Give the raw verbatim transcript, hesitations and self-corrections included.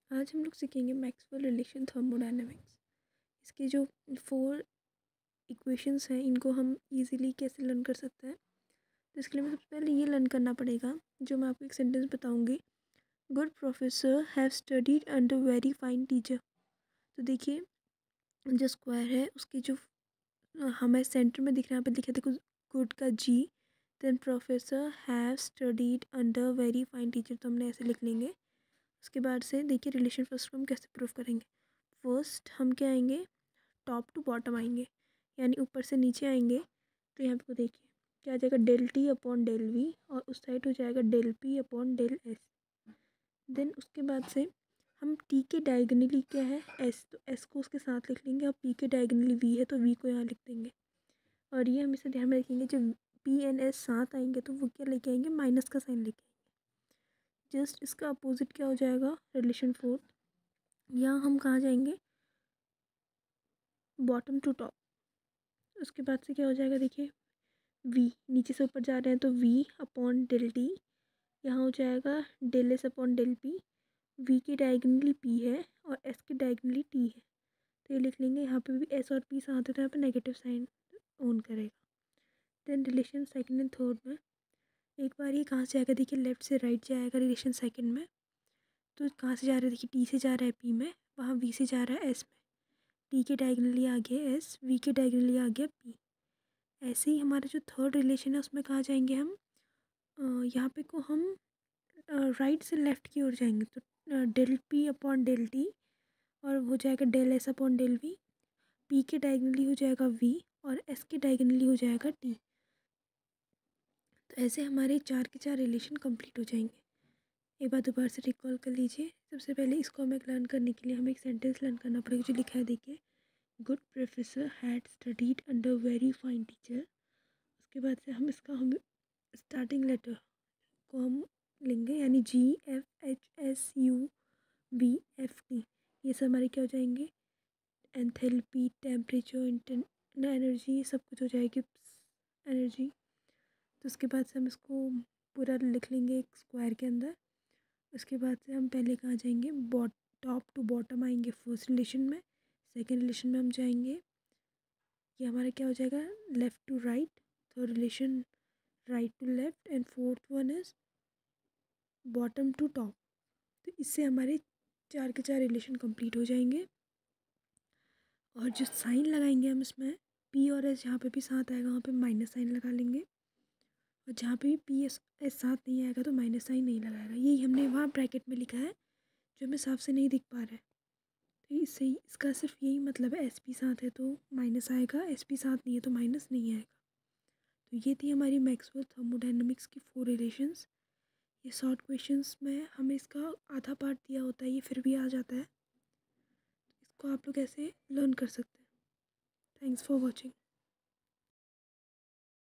आज हम लोग सीखेंगे मैक्सवेल रिलेशन थर्मोडायनेमिक्स। इसके जो फोर इक्वेशंस हैं इनको हम इजीली कैसे लर्न कर सकते हैं। तो इसके लिए हमें सबसे पहले ये लर्न करना पड़ेगा, जो मैं आपको एक सेंटेंस बताऊंगी। Good professor have studied under very fine teacher. तो देखिए, जो स्क्वायर है उसके जो हमें सेंटर में दिख रहा है, यहाँ पे लिखा देखो गुड का जी, then professor have studied under very fine teacher, तो हमने ऐसे लिख लेंगे। उसके बाद से देखिए रिलेशन फर्स्ट को हम कैसे प्रूव करेंगे। फर्स्ट हम क्या आएंगे, टॉप टू बॉटम आएंगे, यानी ऊपर से नीचे आएंगे। तो यहाँ पे देखिए क्या आ जाएगा, del T upon del V, और उस साइड हो जाएगा del P upon del S. Then उसके बाद से हम टी के डायगनली क्या है एस, तो एस को उसके साथ लिख लेंगे, और पी के डायगनली वी है तो वी को यहाँ लिख देंगे। और ये हमेशा ध्यान में रखेंगे, जब पी एंड एस साथ आएंगे तो वो क्या लेके आएंगे, माइनस का साइन लेके आएंगे। जस्ट इसका अपोजिट क्या हो जाएगा, रिलेशन फोर्थ। यहाँ हम कहाँ जाएंगे, बॉटम टू टॉप। उसके बाद से क्या हो जाएगा, देखिए वी नीचे से ऊपर जा रहे हैं तो वी अपॉन डेल टी, यहाँ हो जाएगा del S upon del P. V की डायगनली पी है और एस की डायगनली टी है, तो ये लिख लेंगे। यहाँ पे भी एस और पी साथ है तो यहाँ पे नेगेटिव साइन ऑन करेगा। Then relation second and third में एक बार ये कहाँ से आएगा, देखिए लेफ्ट से राइट जाएगा रिलेशन सेकंड में। तो कहाँ से जा रहा है, देखिए टी से जा रहा है पी में, वहाँ वी से जा रहा है एस में। टी के डायगनली आ गया एस, वी के डायगनली आ गया पी। ऐसे ही हमारा जो थर्ड रिलेशन है उसमें कहाँ जाएंगे हम, यहाँ पे को हम राइट से लेफ़्ट की ओर जाएंगे। तो del P upon del T, और हो जाएगा del S upon del V. P के डायगनली हो जाएगा वी और एस के डायगनली हो जाएगा टी। तो ऐसे हमारे चार के चार रिलेशन कंप्लीट हो जाएंगे। एक बार दोबारा से रिकॉल कर लीजिए। सबसे पहले इसको हमें लर्न करने के लिए हमें एक सेंटेंस लर्न करना पड़ेगा, जो लिखा है देखिए, good professor had studied under very fine teacher. उसके बाद से हम इसका हम स्टार्टिंग लेटर को हम लेंगे, यानी G F H S U B F T. ये सब हमारे क्या हो जाएंगे, एंथैल्पी, टेम्परेचर, इंटर एनर्जी, सब कुछ हो जाएगी एनर्जी। तो उसके बाद से हम इसको पूरा लिख लेंगे एक स्क्वायर के अंदर। उसके बाद से हम पहले कहाँ जाएंगे, बॉट टॉप टू बॉटम आएंगे फर्स्ट रिलेशन में। सेकेंड रिलेशन में हम जाएंगे, ये हमारा क्या हो जाएगा, left to right. Third relation right to left, and fourth one is bottom to top. तो इससे हमारे चार के चार रिलेशन कंप्लीट हो जाएंगे। और जो साइन लगाएंगे हम इसमें, पी और एस जहाँ पे भी साथ आएगा वहाँ पे माइनस साइन लगा लेंगे, और जहाँ पे भी पी एस एस साथ नहीं आएगा तो माइनस साइन नहीं लगाएगा। यही हमने वहाँ ब्रैकेट में लिखा है, जो हमें साफ से नहीं दिख पा रहा है। तो इससे इसका सिर्फ यही मतलब है, एस पी साथ है तो माइनस आएगा, एस पी साथ नहीं है तो माइनस नहीं आएगा। तो ये थी हमारी मैक्सवेल थर्मोडायनेमिक्स की फोर रिलेशंस। ये शॉर्ट क्वेश्चंस में हमें इसका आधा पार्ट दिया होता है, ये फिर भी आ जाता है। तो इसको आप लोग ऐसे लर्न कर सकते हैं। Thanks for watching.